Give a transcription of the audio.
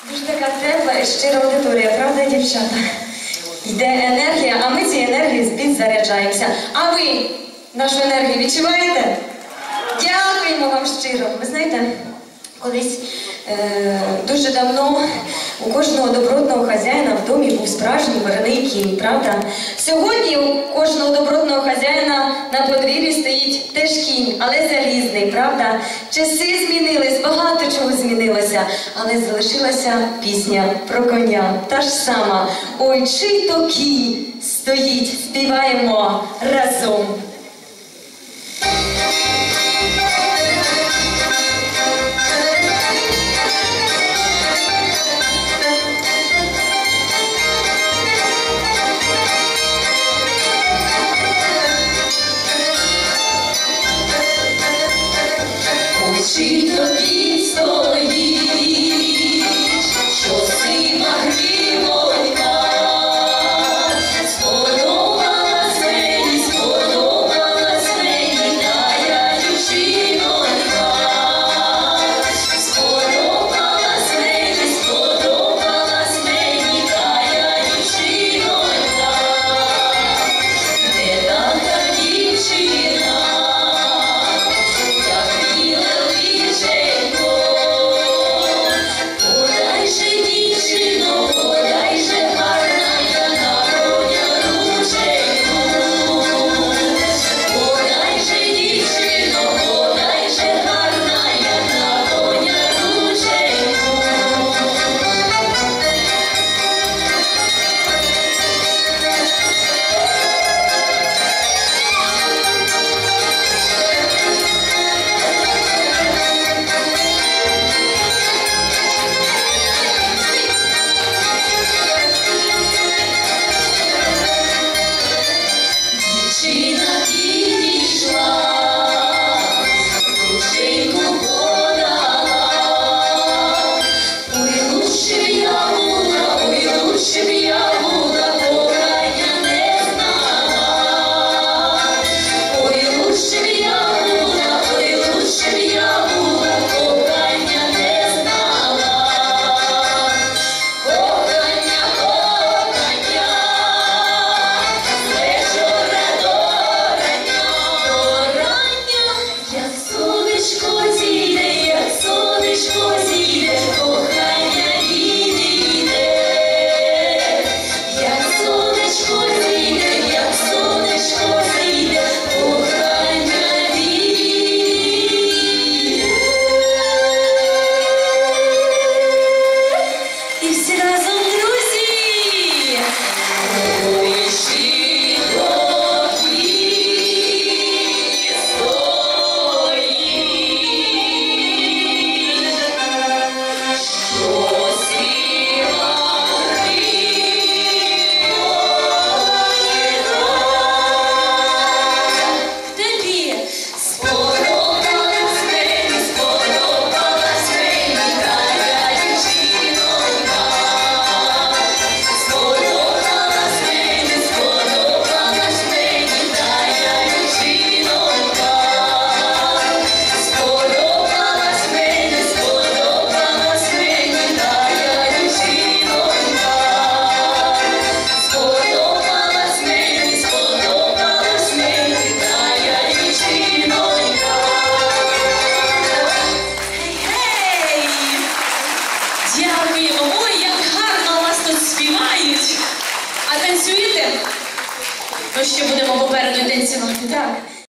Дуже така тепла і щира аудиторія, правда, дівчата? Йде енергія, а ми цією енергією підзаряджаємося. А ви нашу енергію відчуваєте? Дякуємо вам щиро. Ви знаєте, колись дуже давно у кожного добротного хазяїна в домі був справжній варений кінь, правда? Сьогодні у кожного добротного хазяїна на подвір'ї стоїть теж кінь, але залізний, правда? Часи змінились, багато чого змінилося, але залишилася пісня про коня. Та ж сама. Ой, чий то кінь стоїть, співаємо разом. Чий то кінь стоїть, що сива гривонька, сподобалась мені тая дівчинонька, сподобалась мені тая дівчинонька, де така дівчина. Ой, як гарно у вас тут співають. А танцюєте? Ну, ще будемо попереду танцювати, так?